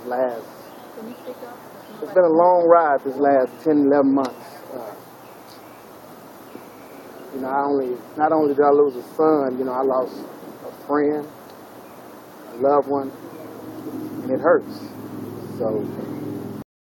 last, it's been a long ride this last 10, 11 months. You know, not only did I lose a son, you know, I lost a friend, a loved one, and it hurts. So